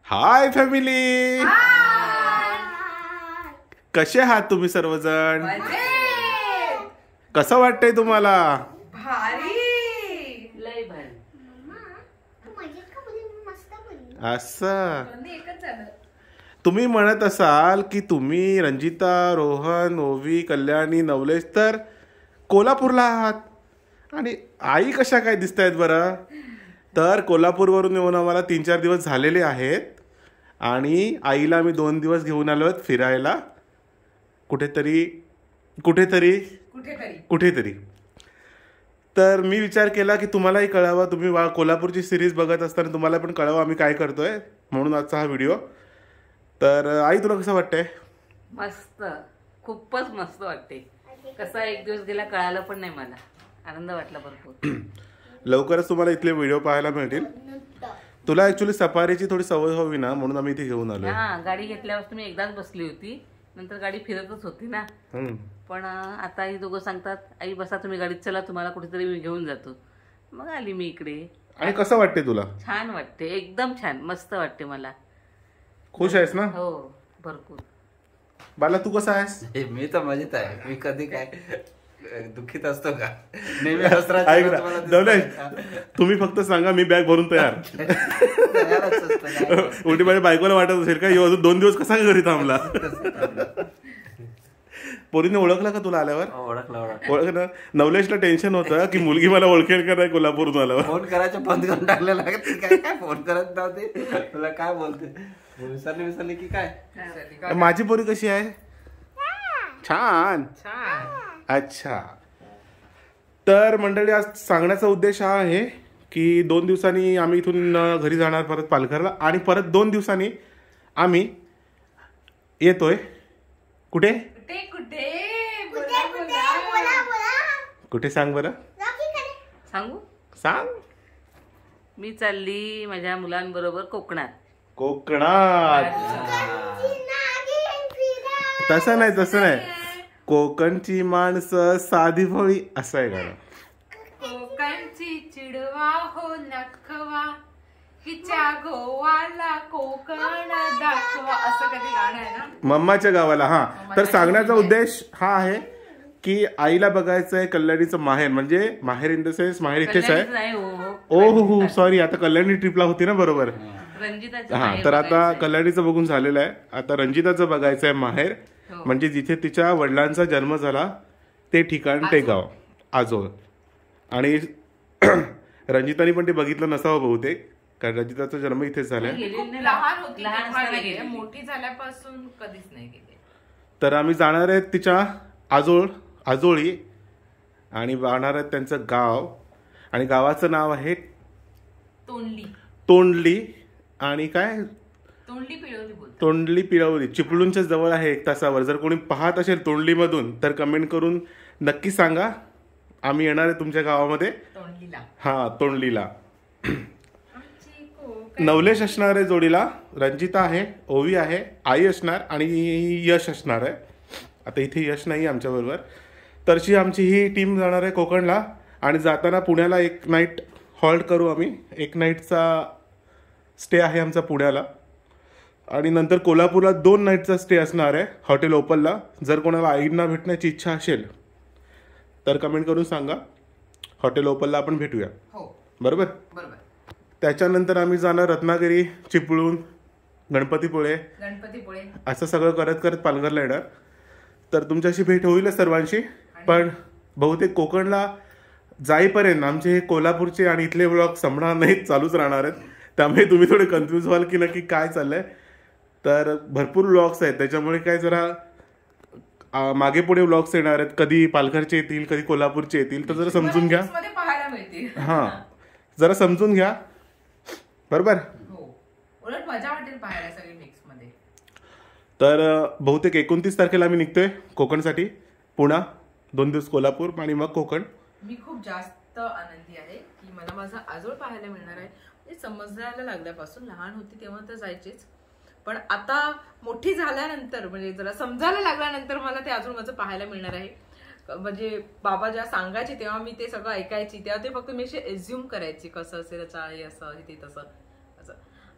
Hi family, कसे आहात तुम्ही सर्वजण? कसं वाटतंय तुम्हाला? असं तुम्ही म्हणत असाल की तुम्ही रंजिता, रोहन, ओवी, कल्याणी, नवलेश तर कोल्हापूरला आहात आणि आई कशा काय दिसत आहेत बरं? तर कोल्हापूरवरून येऊन आम्हाला 3-4 दिवस झालेले आहेत आणि आईला आम्ही 2 दिवस घेऊन आलो आहेत फिरायला कुठेतरी. तर मी विचार केला की तुम्हालाही कळावं, तुम्ही कोल्हापूरची सिरीज बघत असताना तुम्हाला पण कळावं आम्ही काय करतोय, म्हणून आजचा हा व्हिडिओ. तर आई तुला कसं वाटतंय? मस्त, खूपच मस्त वाटते. कसा एक दिवस गेला कळालं पण नाही, मला आनंद वाटला भरपूर. लवकरच तुम्हाला इथले व्हिडिओ पाहायला मिळतील. तुला ऍक्च्युली सफारीची थोडी सवय हवी ना, म्हणून आम्ही इथे घेऊन आलो. हा, गाडी घेतल्यावर तुम्ही एकदाच बसली होती, नंतर गाडी फिरतच होती ना. पण आता ही दोघं सांगतात आई बसा तुम्ही गाडीत, चला तुम्हाला कुठेतरी मी घेऊन जातो. मग आली मी इकडे. आणि कसं वाटते तुला? छान वाटते, एकदम छान, मस्त वाटते मला. खुश आहेस ना? हो, भरपूर. बाला तू कसा आहेस? मी तर मजेत आहे. मी कधी काय दुःखीत असतो का? नेहमी तुम्ही फक्त सांगा, मी बॅग भरून तयार. उलटी माझ्या बायकोला वाटत असेल का अजून 2 दिवस कसा घरी थांबला. पोरीने ओळखलं का तुला आल्यावर? ओळखलं. नवलेशला टेन्शन होतं की मुलगी मला ओळखेल का नाही कोल्हापूरून आल्यावर. फोन करायचं बंद करून टाकलेला. काय फोन करत नव्हते, तुला काय बोलते, विसरली की काय? माझी पोरी कशी आहे? छान. अच्छा, तर मंडळी आज सांगण्याचा उद्देश हा आहे की 2 दिवसांनी आम्ही इथून घरी जाणार परत पालघरला, आणि परत 2 दिवसांनी आम्ही येतोय. कुठे कुठे सांग बरं. सांग. मी चालली माझ्या मुलांबरोबर कोकणात. तसं नाही, कोकणची माणसं साधी भोळी असं आहे गाणं. कोकणची चिडवा हो नखवा, हिच्या गोवाला कोकण दाखवा, असं कधी गाणं आहे ना मम्माच्या गावाला. हा, तर सांगण्याचा उद्देश हा आहे की आईला बघायचंय कल्याणीचं माहेर, म्हणजे माहेर इन द सेन्स माहेर इथेच आहे. हो, सॉरी, आता कल्याणी ट्रिपला होती ना, बरोबर. हा, तर आता कल्याणीचं बघून झालेलं आहे, आता रंजिताचं बघायचं आहे माहेर, म्हणजे जिथे तिच्या वडिलांचा जन्म झाला ते ठिकाण, ते गाव आजोळ. आणि रंजितानी पण ते बघितलं नसावं बहुतेक, कारण रंजिताचा जन्म इथेच झालाय. लहान होती, मोठी झाल्यापासून कधीच नाही गेले. तर आम्ही जाणार आहेत तिच्या आजोळी आणि जाणार आहेत त्यांचं गाव, आणि गावाचं नाव आहे तोंडली. आणि काय तोंडली पिळवली, चिपळूणच्या जवळ आहे, 1 तासावर. जर कोणी पाहत असेल तोंडलीमधून तर कमेंट करून नक्की सांगा, आम्ही येणार आहे तुमच्या गावामध्ये. हा, तोंडलीला. नवलेश असणार आहे जोडीला, रंजिता आहे, ओवी आहे, आई असणार आणि यश असणार आहे. आता इथे यश नाही आमच्या बरोबर. तरची आमची ही टीम जाणार आहे कोकणला, आणि जाताना पुण्याला 1 नाईट हॉल्ट करू आम्ही. 1 नाईटचा स्टे आहे आमचा पुण्याला, आणि नंतर कोल्हापूरला 2 नाईटचा स्टे असणार आहे हॉटेल ओपलला. जर कोणाला आईंना भेटण्याची इच्छा असेल तर कमेंट करून सांगा, हॉटेल ओपलला आपण भेटूया. बरोबर. त्याच्यानंतर आम्ही जाणार रत्नागिरी, चिपळूण, गणपतीपुळे असं सगळं करत करत पालघरला येणार. तर तुमच्याशी भेट होईलच सर्वांशी, पण बहुतेक कोकणला जाईपर्यंत आमचे हे कोल्हापूरचे आणि इथले व्लॉग संपणार नाहीत, चालूच राहणार आहेत. त्यामुळे तुम्ही थोडे कन्फ्यूज व्हाल की नक्की काय चाललंय. तर भरपूर व्लॉग्स आहेत, त्याच्यामुळे काय जरा मागे पुढे व्लॉग्स येणार आहेत, कधी पालघरचे येतील, कधी कोल्हापूरचे येतील. तर जरा समजून घ्या. हा, जरा समजून घ्या, बरोबर. उलट मजा वाटेल पाहायला सगळे मिक्स मध्ये. तर बहुतेक 29 तारखेला आम्ही निघतोय कोकणसाठी. पुणा, 2 दिवस कोल्हापूर आणि मग कोकण. मी खूप जास्त आनंदी आहे की मला माझा आजोळ पाहायला मिळणार आहे. म्हणजे समजायला लागल्यापासून, लहान होती तेव्हा तर जायचेच, पण आता मोठी झाल्यानंतर, म्हणजे जरा समजायला लागल्यानंतर मला ते अजून माझं पाहायला मिळणार आहे. म्हणजे बाबा जेव्हा सांगायचे तेव्हा मी ते सगळं ऐकायची, तेव्हा ते फक्त मी असे एज्युम करायची, कसं असेल त्याचं आहे, असं हे ते तसं असं.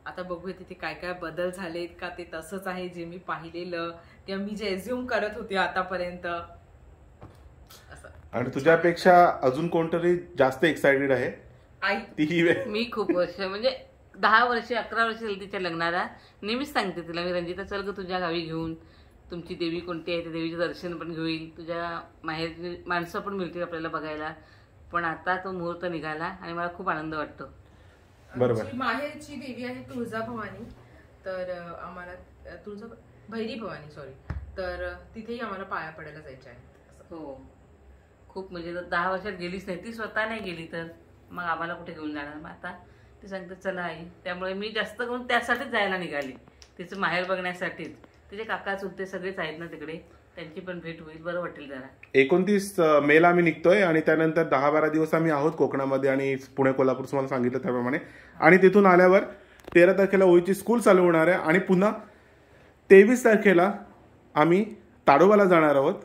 आता बघूया तिथे काय काय बदल झालेत का ते तसंच आहे जे मी पाहिलेलं किंवा मी जे एझ्युम करत होते आतापर्यंत असं. आणि तुझ्यापेक्षा अजून कोणतरी जास्त एक्साइटेड आहे आई ती मी खूप वर्ष म्हणजे 10 वर्ष 11 वर्ष झाली तिच्या लग्नाला. नेहमीच सांगते तिला मी, रंजिता चल ग तुझ्या गावी घेऊन, तुमची देवी कोणती आहे त्या देवीचं दर्शन पण घेईल, तुझ्या माहेरची माणसं पण मिळतील आपल्याला बघायला. पण आता तो मुहूर्त निघाला आणि मला खूप आनंद वाटतो. बरोबर. आमची माहेरची देवी आहे तुळजाभवानी, तर आम्हाला भैरी भवानी सॉरी, तर तिथेही आम्हाला पाया पडायला जायचं आहे. हो खूप म्हणजे 10 वर्षात गेलीच नाही ती, स्वतः नाही गेली तर मग आम्हाला कुठे घेऊन जाणार. मग आता ती सांगते चला आई, त्यामुळे मी जास्त करून त्यासाठीच जायला निघाली, तिचं माहेर बघण्यासाठीच. तिचे काका चुलते सगळेच आहेत ना तिकडे, त्यांची पण भेट होईल, बरं वाटेल जरा. 29 मेला आम्ही निघतोय आणि त्यानंतर 10-12 दिवस आम्ही आहोत कोकणामध्ये आणि पुणे कोल्हापूर तुम्हाला सांगितलं त्याप्रमाणे. आणि तिथून आल्यावर 13 तारखेला ओळीची स्कूल चालू होणार आहे आणि पुन्हा 23 तारखेला आम्ही ताडोबाला जाणार आहोत.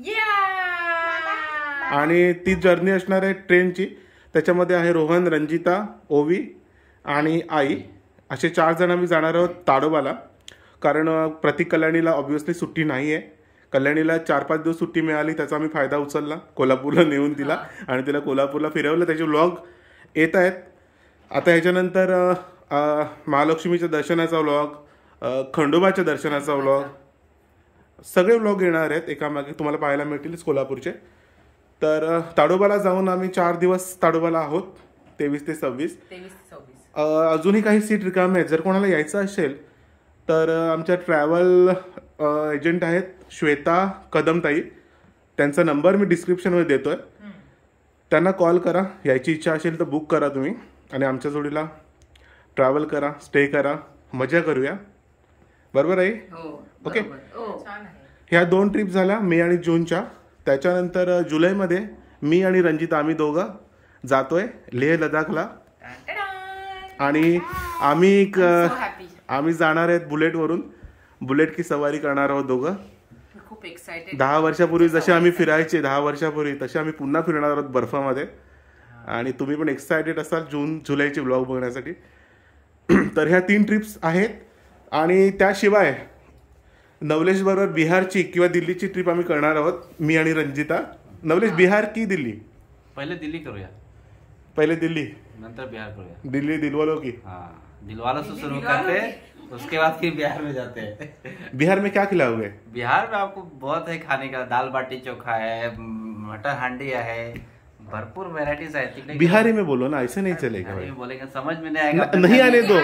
आणि ती जर्नी असणार आहे ट्रेनची. त्याच्यामध्ये आहे रोहन, रंजिता, ओवी आणि आई, असे 4 जण आम्ही जाणार आहोत ताडोबाला. कारण प्रतीक कल्याणीला ऑब्व्हियसली सुट्टी नाही आहे. कल्याणीला 4-5 दिवस सुट्टी मिळाली, त्याचा आम्ही फायदा उचलला, कोल्हापूरला नेऊन तिला आणि तिला कोल्हापूरला फिरवलं. त्याचे व्लॉग येत आहेत आता. ह्याच्यानंतर महालक्ष्मीच्या दर्शनाचा व्लॉग, खंडोबाच्या दर्शनाचा व्लॉग, सगळे व्लॉग येणार आहेत एकामागे, तुम्हाला पाहायला मिळतीलच कोल्हापूरचे. तर ताडोबाला जाऊन आम्ही 4 दिवस ताडोबाला आहोत, 23 ते 26. अजूनही काही सीट रिकामे आहेत. जर कोणाला यायचं असेल तर आमच्या ट्रॅव्हल एजंट आहेत श्वेता कदमताई, त्यांचा नंबर मी डिस्क्रिप्शनमध्ये देतोय, त्यांना कॉल करा. यायची इच्छा असेल तर बुक करा तुम्ही आणि आमच्या जोडीला ट्रॅव्हल करा, स्टे करा, मजा करूया. बरोबर आहे? ओके. ह्या 2 ट्रिप झाल्या मे आणि जूनच्या. त्याच्यानंतर जुलैमध्ये मी आणि रंजिता आम्ही दोघं जातोय लेह लडाखला. आणि आम्ही जाणार आहेत बुलेटवरून, बुलेट की सवारी करणार आहोत दोघं. खूप एक्साइटेड. 10 वर्षापूर्वी जसे आम्ही फिरायचे 10 वर्षापूर्वी, तसे आम्ही पुन्हा फिरणार आहोत बर्फामध्ये. आणि तुम्ही पण एक्सायटेड असाल जुलैचे ब्लॉग बघण्यासाठी. तर ह्या 3 ट्रिप्स आहेत. आणि त्याशिवाय नवलेश बरोबर बिहारची किंवा दिल्लीची ट्रिप आम्ही करणार आहोत, मी आणि रंजिता. नवलेश, बिहार की दिल्ली? पहिले दिल्ली करूया, पहले दिल्ली नंतर बिहार करूया. दिल्ली दिलवालों की. हाँ, दिलवालों से शुरू करते, उसके बाद फिर बिहार में जाते हैं. बिहार में क्या खिलाओगे? बिहार में आपको बहुत है खाने का. दाल बाटी चोखा है, मटन हांडी है, भरपूर वेराइटीज है. तिकडे बिहारी में बोलो ना, ऐसे नहीं चलेगा भाई. बोलेंगे समझ में नहीं आएगा. नहीं आने दो.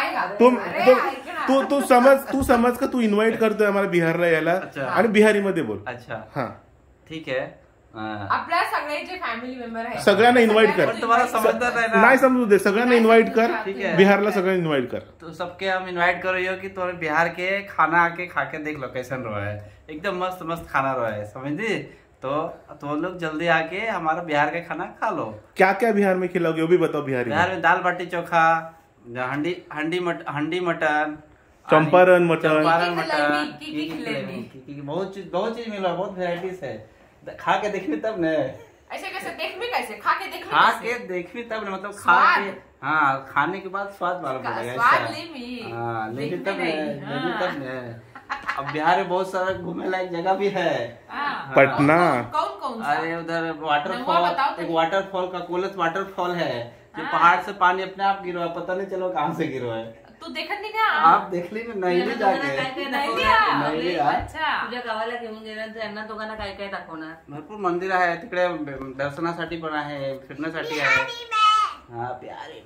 तू समझ का तू इन्व्हाइट करतोय आम्हाला बिहारला यायला आणि बिहारी मध्ये बोल. अच्छा हा ठीक है. आपल्या सगळ्याचे फॅमिली मेंबर आहेत, सगळ्यांना इन्व्हाइट कर. तुम्हाला समजता है ना? नाही समजू दे, सगळ्यांना इन्व्हाइट कर. ठीक है. बिहारला सगळ्यांना इन्व्हाइट कर. तो सबके हम इनवाइट करो यो कि तुम्हारे बिहार के खाना आके खा के देख लो कैसन रहा है. एकदम मस्त मस्त खाना रहा है, समझी? तो लोग जल्दी आके हमारा बिहार का खाना खा लो. क्या क्या बिहार में खिलाओगे वो भी बताओ. बिहारी बिहार में दाल बाटी चोखा, हंडी मटन, चंपारण मटन, बहुत चीज मिला, बहुत वेराइटीज है. खा के देखनी तब न. ऐसे कैसे देखबी, कैसे खा के देखबी, खा के देखनी तब न, मतलब खा के. हाँ, खाने के बाद स्वाद मालूम पड़ेगा. स्वाद लेबी. हाँ, लेकिन तब न. अब बिहार में बहुत सारा घूमने लायक जगह भी है. पटना. कौन सा? अरे उधर वाटरफॉल, एक वाटरफॉल का कोलत वाटरफॉल है, जो पहाड़ से पानी अपने आप गिरो है, पता नहीं चलो कहाँ से गिरो है. तू देखत नाही का? आप देख ली नहीं जाके. नाही. अच्छा. तुझ्या गावाला घेऊन गेल्यानंतर यांना दोघांना काय काय दाखवणार? भरपूर मंदिर आहे तिकडे, दर्शनासाठी पण आहे, फिरण्यासाठी आहे. हा, बिहारी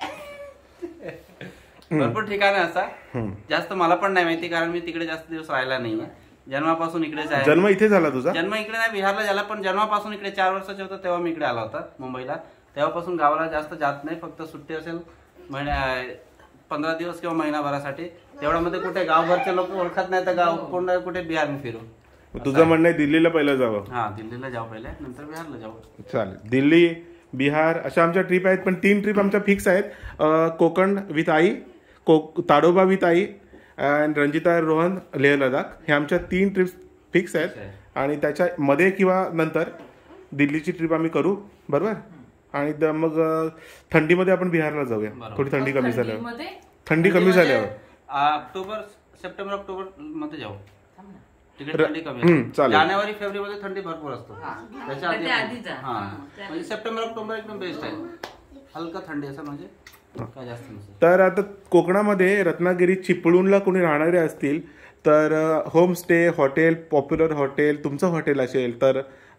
भरपूर ठिकाण आहे. असा जास्त मला पण नाही माहिती, कारण मी तिकडे जास्त दिवस राहिला नाहीये. जन्मापासून इकडेच आहे. जन्म इथे झाला तुझा? जन्म इकडे नाही, बिहारला झाला, पण जन्मापासून इकडे 4 वर्षाचे होतं तेव्हा मी इकडे आला होता मुंबईला. तेव्हापासून गावाला जास्त जात नाही, फक्त सुट्टी असेल 15 दिवस किंवा महिनाभरासाठी, तेवढ्यामध्ये कुठे गावभरचे लोक ओळखत नाही तर गाव कोण कुठे बिहार में फिरू. तुझं म्हणणं आहे दिल्लीला पहिलं जावं? हा, दिल्लीला जाऊ पहिले, नंतर बिहारला जाऊ. चालेल. दिल्ली, बिहार अशा आमच्या ट्रिप आहेत, पण 3 ट्रिप आमच्या फिक्स आहेत. कोकण विथ आई, ताडोबा विथ आई, अँड रंजिता, रोहन, लेह लडाख. हे आमच्या 3 ट्रिप्स फिक्स आहेत. आणि त्याच्या मध्ये किंवा नंतर दिल्लीची ट्रिप आम्ही करू, बरोबर. आणि मग थंडीमध्ये आपण बिहारला जाऊया, थोडी थंडी कमी झाल्यावर. थंडी कमी झाल्यावर ऑक्टोबर सप्टेंबर ऑक्टोबर मध्ये जाऊ तिकडे थंडी कमी चालेल. असते. जानेवारी फेब्रुवारी थंडी भरपूर असतो त्याच्या त्याच्या आधी जा. हा म्हणजे सप्टेंबर ऑक्टोबर एकदम बेस्ट आहे हलका थंडी असं म्हणजे काय जास्त नसेल. तर आता कोकणामध्ये रत्नागिरी चिपळूणला कोणी राहणारे असतील तर होमस्टे हॉटेल पॉप्युलर हॉटेल तुमचं हॉटेल असेल तर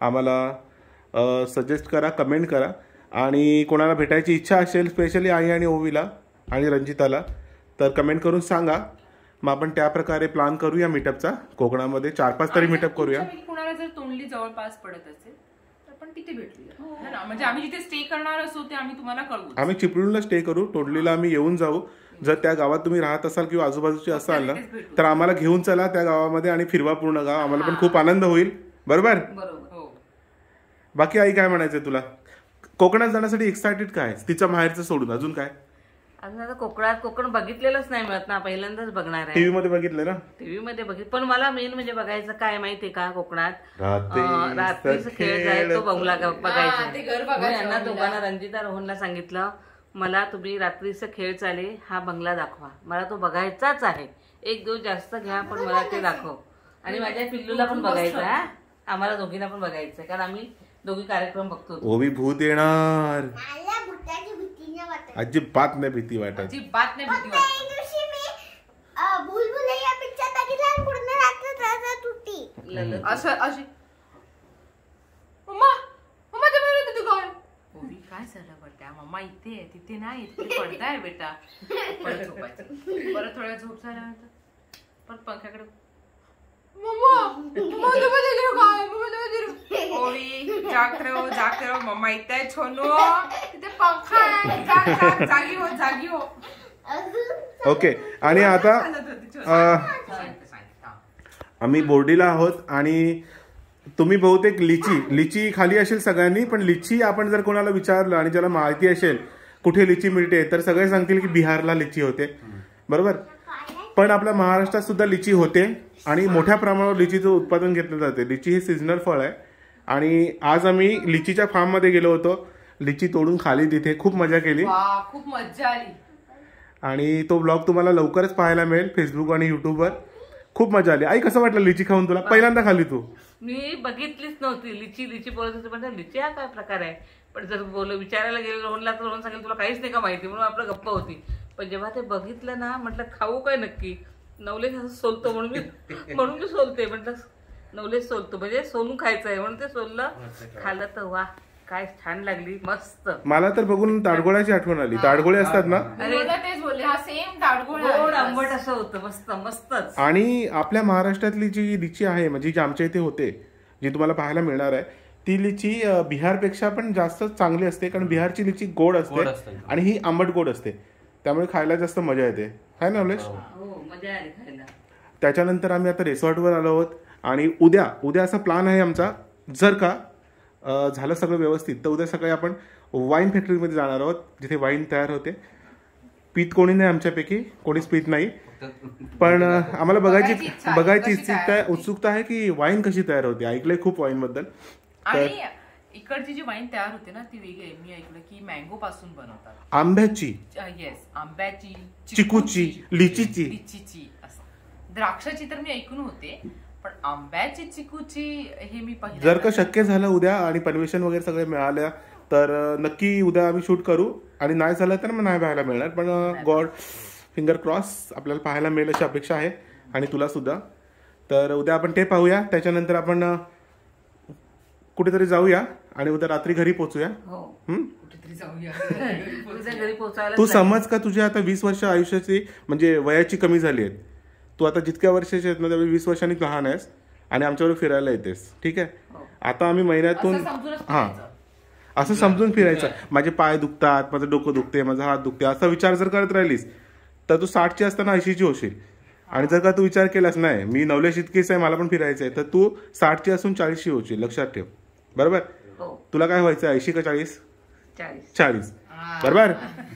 आम्हाला सजेस्ट करा कमेंट करा आणि कोणाला भेटायची इच्छा असेल स्पेशली आई आणि ओवीला आणि रंजिताला तर कमेंट करून सांगा मग आपण त्या प्रकारे प्लॅन करूया मीटअपचा कोकणामध्ये 4-5 तरी मीटअप करूया. तुमच्यापैकी कुणाला जर तोंडली जवळपास पडत असेल तर आपण तिथे भेटूया है ना म्हणजे आम्ही जिथे स्टे करणार असू ते आम्ही तुम्हाला कळवू. आम्ही चिपळूणला स्टे करू तोडलीला आम्ही येऊन जाऊ जर त्या गावात तुम्ही राहत असाल किंवा आजूबाजूचे असाल ना तर आम्हाला घेऊन चला त्या गावामध्ये आणि फिरवा पूर्ण गाव आम्हाला पण खूप आनंद होईल बरोबर. बरोबर. हो बाकी आई काय म्हणायचंय तुला कोकणात जाण्यासाठी एक्सायटेड काय तिच्या माहेरचं सोडून अजून काय अजून आता कोकण बघितलेलंच नाही मिळत ना पहिल्यांदाच बघणार आहे टीव्ही मध्ये बघितलं ना टीव्ही मध्ये बघित पण मला मेन म्हणजे बघायचं काय माहितीये का कोकणात रात्रीचा रात्रीचा खेळ आहे तो बंगला बघायचा ते घर म्हणून बघायचं यांना आम्हाला. दोघांना रंजिता रोहनला सांगितलं मला तुम्ही रात्रीचा खेळ चाले हा बंगला दाखवा मला तो बघायचाच आहे एक दिवस जास्त घ्या पण मला ते दाखव आणि माझ्या पिल्लूला पण बघायचं आहे आम्हाला दोघींना पण बघायचं आहे कारण आम्ही दोघी कार्यक्रम बघतो ओवी भूत येणार मला भुताची भीती नाही वाटत. अजिबात नाही भीती वाटत अजिबात नाही भीती फक्त वाटत. एक दिवशी मी भुलभुलैया पिक्चर बघितला आणि पूर्ण रात्र रडत होती. ललत. असं अशी मम्मा मम्मा ते म्हणत होती काय ओवी काय झालं बेटा मम्मा इथे आहे तिथे नाही तिथे पडदा आहे बेटा परत झोपायचं परत थोड्या झोप झाल्यानंतर परत पंख्याकडे मम्मा मम्मा ते बदल काय मम्मा ते बदल ओवी जागते रहो मम्मा इथे आहे छोनू तिथे पंखा आहे जागी हो अजून ओके आणि आता आम्ही बोर्डीला आहोत आणि तुम्ही बहुतेक लिची खाली असेल सगळ्यांनी पण लिची आपण जर कोणाला विचारलं आणि ज्याला माहिती असेल कुठे लिची मिळते तर सगळे सांगतील की बिहारला लिची होते बरोबर पण आपल्या महाराष्ट्रात सुद्धा लिची होते आणि मोठ्या प्रमाणावर लिचीचं उत्पादन घेतलं जाते लिची हे सीझनल फळ आहे आणि आज आम्ही लिचीच्या फार्म मध्ये गेलो होतो लिची तोडून खाली तिथे खूप मजा केली खूप मजा आली आणि तो ब्लॉग तुम्हाला लवकरच पाहायला मिळेल फेसबुक आणि युट्यूबवर खूप मजा आली आई कसं वाटलं लिची खाऊन तुला पहिल्यांदा खाल्ली तू मी बघितलीच नव्हती लिची बोलत होती पण लिची हा काय प्रकार आहे पण जर विचारायला गेलो रोहनला तर रोहन सांगेल तुला काहीच नाही का माहिती म्हणून आपलं गप्पा होती पण जेव्हा ते बघितलं ना म्हटलं खाऊ काय नक्की नवलेश असं सोलतो म्हणून मी सोलते म्हटलं नवलेश सोलतो म्हणजे सोलून खायचं आहे म्हणून ते सोललं खाल्लं तर वा काय छान लागली मस्त मला तर बघून ताडगोळ्याची आठवण आली ताडगोळे असतात ना तेच बोलले हा सेम ताडगोळ गोड आंबट असं होतं मस्तच आणि आपल्या महाराष्ट्रातली जी लिची आहे म्हणजे जी आमच्या इथे होते जी तुम्हाला पाहायला मिळणार आहे ती लिची बिहारपेक्षा पण जास्त चांगली असते कारण बिहारची लिची गोड असते आणि ही आंबट गोड असते त्यामुळे खायला जास्त मजा येते आहे ना नवलेश हो मजा आली खायला त्याच्यानंतर आम्ही आता रिसॉर्टवर आलो आहोत आणि उद्या असा प्लॅन आहे आमचा जर का झालं सगळं व्यवस्थित तर उद्या सकाळी आपण वाईन फॅक्टरीमध्ये जाणार आहोत जिथे वाईन तयार होते पीत कोणी नाही आमच्यापैकी कोणीच पीत नाही पण आम्हाला बघायची उत्सुकता आहे की वाईन कशी तयार होते ऐकलंय खूप वाईन बद्दल आणि इकडची जी वाईन तयार होते ना ती वेगळी आहे मी ऐकलं की मँगो पासून बनवतात आंब्याची येस आंब्याची चिकूची लिचीची असं द्राक्षाची तर मी ऐकून होते पण आंब्याची चिकूची हे मी पहिल्यांदा जर का शक्य झालं उद्या आणि परमिशन वगैरे सगळे मिळाल्या तर नक्की उद्या आम्ही शूट करू आणि नाही झालं तर मग नाही पाहायला मिळणार पण गॉड फिंगर क्रॉस आपल्याला पाहायला मिळेल अशी अपेक्षा आहे आणि तुला सुद्धा तर उद्या आपण ते पाहूया त्याच्यानंतर आपण कुठेतरी जाऊया आणि उद्या रात्री घरी पोहोचूया कुठेतरी जाऊया घरी पोहोचायला तू समज का तुझ्या आता 20 वर्ष आयुष्याची म्हणजे वयाची कमी झाली आहेत तू आता जितक्या वर्षाची आहेत ना त्यावेळी 20 वर्षांनी लहान आहेस आणि आमच्यावर फिरायला येतेस ठीक आहे आता आम्ही महिन्यातून असं समजून फिरायचं माझे पाय दुखतात माझं डोकं दुखते माझा हात दुखते असा विचार जर करत राहिलीस तर तू 60ची असताना 80ची होशील आणि जर का तू विचार केलास नाही मी नवलेश इतकीच आहे मला पण फिरायचं आहे तर तू 60ची असून 40ची होशील लक्षात ठेव बरोबर तुला काय व्हायचं 80 का 40 बरोबर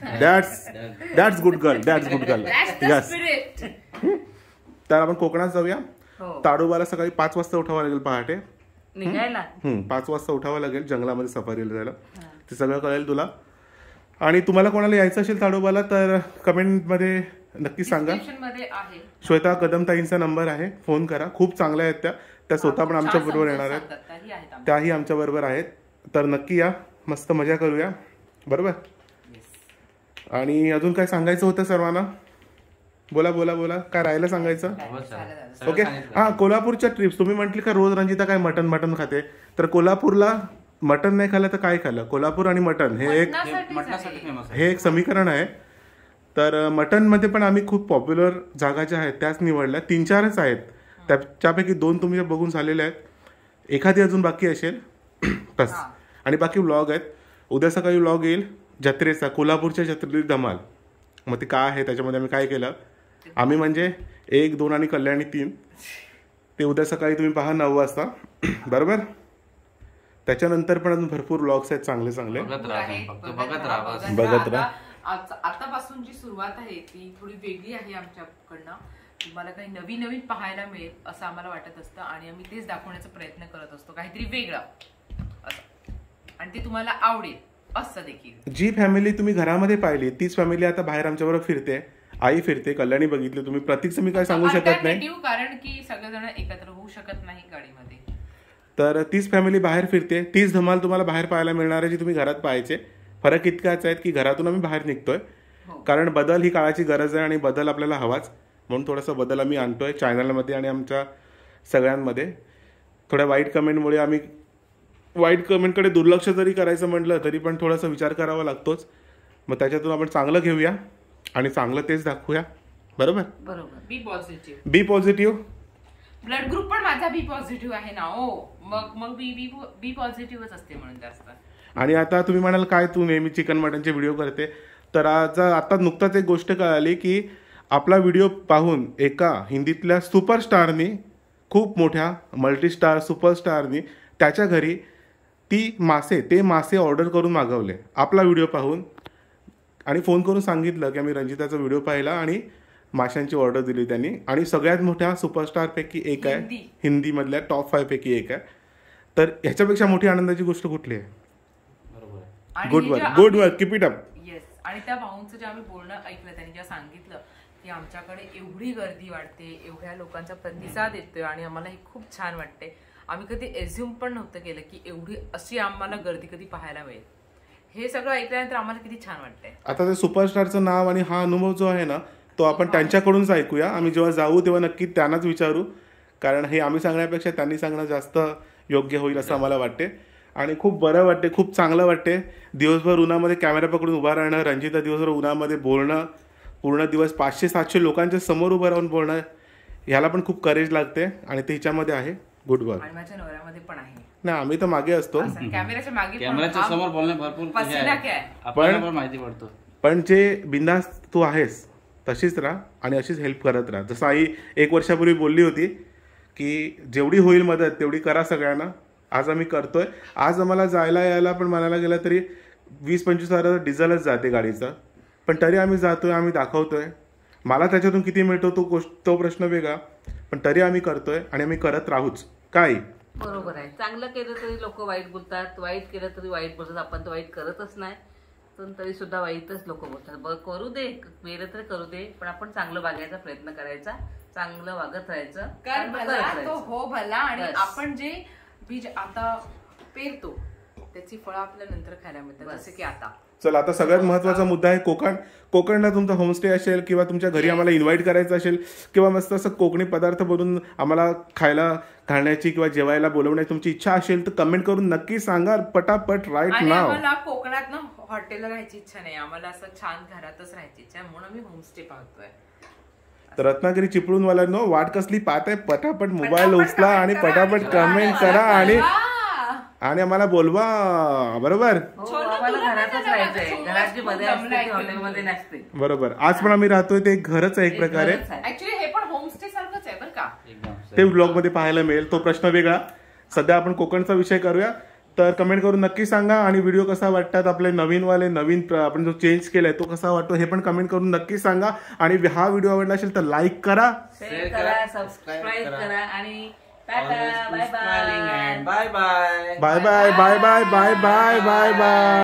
दॅट्स गुड गर्ल यस तर आपण कोकणात जाऊया ताडोबाला सकाळी 5 वाजता उठावं लागेल पहाटे निघायला 5 वाजता उठावं लागेल जंगलामध्ये सफारीला जायला ते सगळं कळेल तुला आणि तुम्हाला कोणाला यायचं असेल ताडोबाला तर कमेंटमध्ये नक्की सांगा. Description मध्ये आहे. श्वेता कदमताईंचा नंबर आहे, फोन करा. खूप चांगल्या आहेत त्या स्वतः पण आमच्या बरोबर येणार आहेत, त्याही आहेत आमच्या. त्याही आमच्या बरोबर आहेत. तर नक्की या, मस्त मजा करूया. बरोबर. आणि अजून काय सांगायचं होतं सर्वांना? बोला बोला बोला, काय राहिलं सांगायचं? ओके. हा, कोल्हापूरच्या ट्रिप्स तुम्ही म्हटली का रोज रंजिता काय मटन खाते, तर कोल्हापूरला मटन नाही खाल्लं तर काय खाल्लं? कोल्हापूर आणि मटन हे एक मटणासाठी फेमस आहे. हे एक समीकरण आहे. तर मटनमध्ये पण आम्ही खूप पॉप्युलर जागा ज्या आहेत त्याच निवडल्या. 3-4च आहेत, त्याच्यापैकी 2 तुम्ही बघून झालेले आहेत, एखादी अजून बाकी असेल बस. आणि बाकी व्लॉग आहेत. उद्या सकाळी व्लॉग येईल जत्रेचा, कोल्हापूरच्या जत्रेची धमाल. मग ते काय आहे, त्याच्यामध्ये आम्ही काय केलं, आम्ही म्हणजे 1, 2 आणि कल्याणी 3, ते उद्या सकाळी तुम्ही पहा 9 वाजता. बरोबर. त्याच्यानंतर पण अजून भरपूर व्लॉग्स आहेत चांगले चांगले. बघत राहा बस. बघत राहा. आतापासून जी सुरुवात आहे ती थोडी वेगळी आहे आमच्याकडनं. तुम्हाला काही नवीन नवीन पाहायला मिळेल असं आम्हाला वाटत असतं आणि आम्ही तेच दाखवण्याचा प्रयत्न करत असतो, काहीतरी वेगळं असं, आणि ते तुम्हाला आवडेल असं देखील. जी फॅमिली तुम्ही घरामध्ये पाहिली तीच फॅमिली आता बाहेर आमच्याबरोबर फिरते. आई फिरते, कल्याणी बघितली तुम्ही, प्रतीकचं मी काय सांगू शकत नाही कारण की सगळेजण एकत्र होऊ शकत नाही गाडीमध्ये. तर तीच फॅमिली बाहेर फिरते, तीच धमाल तुम्हाला बाहेर पाहायला मिळणार आहे जी तुम्ही घरात पाहायचे. फरक इतकाच आहे की घरातून आम्ही बाहेर निघतोय, कारण बदल ही काळाची गरज आहे आणि बदल आपल्याला हवाच. म्हणून थोडासा बदल आम्ही आणतोय चॅनलमध्ये आणि आमच्या सगळ्यांमध्ये. थोड्या वाईट कमेंटमुळे आम्ही वाईट कमेंटकडे दुर्लक्ष जरी करायचं म्हटलं तरी पण थोडासा विचार करावा लागतोच. मग त्याच्यातून आपण चांगलं घेऊया आणि चांगलं तेच दाखवूया. बरोबर. बरोबर. B positive. B positive. Blood group पण माझा बी पॉझिटिव्ह आहे ना. ओ मग बी पॉझिटिव्हच असते म्हणून जास्त. आणि आता तुम्ही म्हणाल काय तू नेहमी चिकन मटनचे व्हिडिओ करते, तर आता नुकताच एक गोष्ट कळाली की आपला व्हिडिओ पाहून एका हिंदीतल्या सुपरस्टारनी, खूप मोठ्या मल्टीस्टार सुपरस्टारनी त्याच्या घरी ते मासे ऑर्डर करून मागवले आपला व्हिडिओ पाहून, आणि फोन करून सांगितलं की आम्ही रंजिताचा व्हिडिओ पाहिला आणि माशांची ऑर्डर दिली त्यांनी. आणि सगळ्यात मोठ्या सुपरस्टारपैकी एक आहे, हिंदीमधल्या टॉप 5 पैकी एक आहे. तर ह्याच्यापेक्षा मोठी आनंदाची गोष्ट कुठली आहे? Good work, keep it up. Yes. आणि त्या भाऊंचं जे आम्ही बोलणं ऐकलं, त्यांनी जेव्हा सांगितलं की आमच्याकडे एवढी गर्दी वाढते, एवढ्या लोकांचा प्रतिसाद येतोय आणि आम्हाला हे खूप छान वाटते. आम्ही कधी एझ्युम पण नव्हतं केलं की एवढी अशी आम्हाला गर्दी कधी पाहायला मिळेल. हे सगळं ऐकल्यानंतर आम्हाला किती छान वाटतंय. आता ते सुपरस्टारचं नाव आणि हा अनुभव जो आहे ना तो आपण त्यांच्याकडूनच ऐकूया. आम्ही जेव्हा जाऊ तेव्हा नक्की त्यांनाच विचारू, कारण हे आम्ही सांगण्यापेक्षा त्यांनी सांगणं जास्त योग्य होईल असं आम्हाला वाटते. आणि खूप बरं वाटते, खूप चांगलं वाटते. दिवसभर उन्हामध्ये कॅमेरा पकडून उभा राहणं, रंजिता दिवसभर उन्हामध्ये बोलणं, पूर्ण दिवस 500-700 लोकांच्या समोर उभं राहून बोलणं, ह्याला पण खूप करेज लागते आणि ते हिच्यामध्ये आहे. Good work. आणि माझ्या नवऱ्यामध्ये पण आहे. नाही, आम्ही तर मागे असतो, कॅमेऱ्याच्या मागे कॅमेऱ्याच्या समोर बोलणे भरपूर पण माहिती पडतो. पण जे बिंदास तू आहेस तशीच राहा आणि अशीच हेल्प करत राहा. जसं आई 1 वर्षापूर्वी बोलली होती की जेवढी होईल मदत तेवढी करा सगळ्यांना. आज आम्ही करतोय. आज आम्हाला जायला यायला पण म्हणायला गेलं तरी 20-25 हजार डिझेलच जाते गाडीचं, पण तरी आम्ही जातोय, आम्ही दाखवतोय. मला त्याच्यातून किती मिळतो तो प्रश्न वेगळा, पण तरी आम्ही करतोय आणि आम्ही करत राहूच. काय बरोबर आहे. चांगलं केलं तरी लोक वाईट बोलतात, वाईट केलं तरी वाईट बोलतात. आपण तर वाईट करतच नाही, पण तरी सुद्धा वाईटच लोक बोलतात. करू दे, केलं तर करू दे, पण आपण चांगलं वागायचा प्रयत्न करायचा, चांगलं वागत राहायचं, कारण करत भला तो राहायचं. हो भला. आणि बस. आपण जे बीज आता पेरतो त्याची फळं आपल्या नंतर खायला मिळतात. जसं की आता चला, आता सगळ्यात महत्त्वाचा मुद्दा आहे कोकणला तुमचा होमस्टे असेल किंवा तुमच्या घरी आम्हाला इन्व्हाइट करायचं असेल किंवा मस्त असं कोकणी पदार्थ बनवून आम्हाला खायला घालण्याची किंवा जेवायला बोलवण्याची तुमची इच्छा असेल तर कमेंट करून नक्की सांगा पटापट राईट आणि नाव. आम्हाला कोकणात ना हॉटेलला राहायची इच्छा नाही, आम्हाला असं छान घरातच राहायची इच्छा, म्हणून आम्ही होमस्टे पाहतोय. तर रत्नागिरी चिपळूणवाल्यांनो, वाट कसली पाहत आहे? पटापट मोबाईल उचला आणि पटापट कमेंट करा आणि आम्हाला बोलवा. बरोबर. हो, आम्हाला घरातच राहायचंय. घरात जी मध्ये असते ती हॉटेलमध्ये नसते. बरोबर. आज पण आम्ही राहतोय ते घरच आहे एक प्रकारे. ऍक्च्युली हे पण होमस्टे सारखंच आहे बरं का. ते व्लॉग मध्ये पाहायला मिळेल. तो प्रश्न वेगळा. सध्या आपण कोकणचा विषय करूया. तर कमेंट करून नक्की सांगा आणि व्हिडिओ कसा वाटतात, आपले नवीन आपण जो चेंज केलाय तो कसा वाटतो हे पण कमेंट करून नक्की सांगा. आणि हा व्हिडिओ आवडला असेल तर लाईक करा, शेअर करा, सबस्क्राईब करा आणि tata, bye bye. Bye bye bye bye bye bye bye bye bye bye.